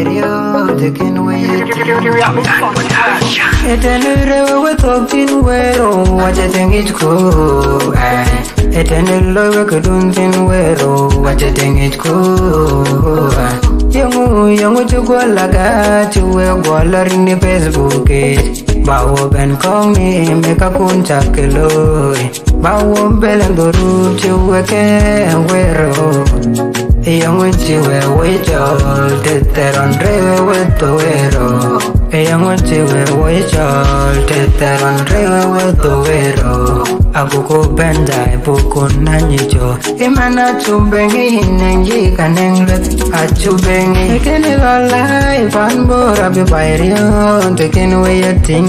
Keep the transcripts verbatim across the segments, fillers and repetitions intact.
Bairo, the kin way. It another with talking where, what I think it's cool. It another we could do thing where, what I think it's cool. Young, young, what you go like that, you will go in the Facebook. Bawo ben kong ni meka kuncha keloi Bawo belen doru chiwe ke wero Eyang uchiwe wechol Teteron rewe weto wero Eyang uchiwe wechol Teteron rewe weto wero Abuko benda ibuko nanyicho Imana chubengi nengi kanenglet Achubengi Ekeni lalai Panbora bibayriyo Tekeni weyating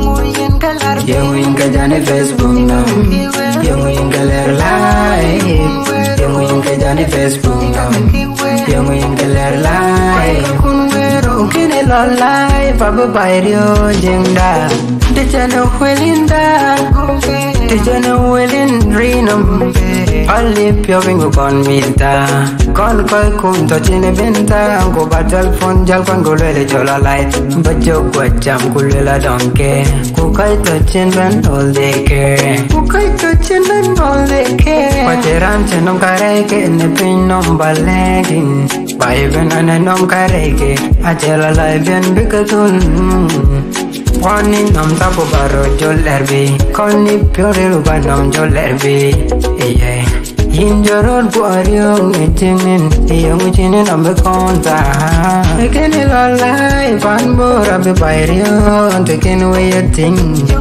Yang inga jane Facebook now Yang inga ler live Yang inga jane Facebook now Yang inga ler live Kunwero kini lo live Abu bayrio jengda Dijana welinda Dijana welin rinam Ali pio bingo kon minta Kon koi kum to chine binta Anko batal phone jal kon go lele chola light Bajo kwa jam kulela donke Kukai to chin ben all they care Kukai to chin ben all they care Pacheran chenom kareke ne pin nom balagin Bai ben ane nom kareke Achela lai ben bikatun Wani nom tapo baro jolerbi Koni piore ruba nom jolerbi Yeah Injorod buaryong itinin Iyong itinin ang bekonta Ekeni lalai Panbora bibayriyon Tekeni weyating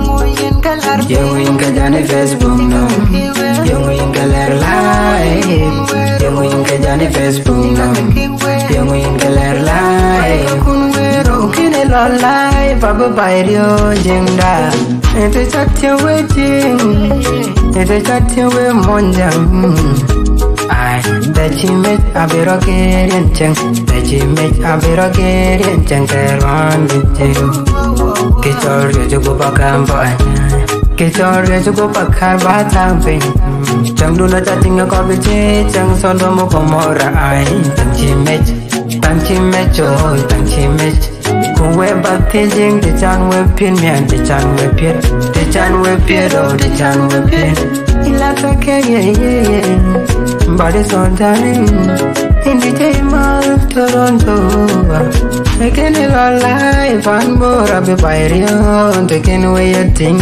Yung wing ka jane Facebook no Yung wing ka ler live Yung wing ka jane Facebook no Yung wing ka ler live Kunwero kini lalai Pababayriyo jengda Ito chatya wejing Ito chatya we monjang Ay, dachimej abiro kerian cheng Dachimej abiro kerian cheng Terwan bicheng Kichor yo jugo pakampan Kichor yo jugo pakar batang ping Chang duna chating yo kobiche Chang sondo mo komora ay Dachimej Dachimej oh Dachimej Kuwe bakti jing de chan we pin mian de chan we pin de chan we pin oh de chan we pin Ilaka ke ye ye ye Body so darling in the Jamal Toronto Ekeni lalai Panbora bibayriyo Tekeni weyating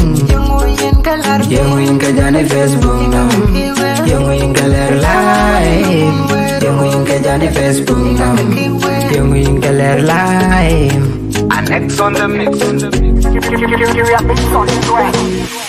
Yung wing ka jane Facebook now Yung wing ka ler live Yung wing ka jane Facebook now Yung wing ka ler live Next on the mix, on the mix. Mix on the track.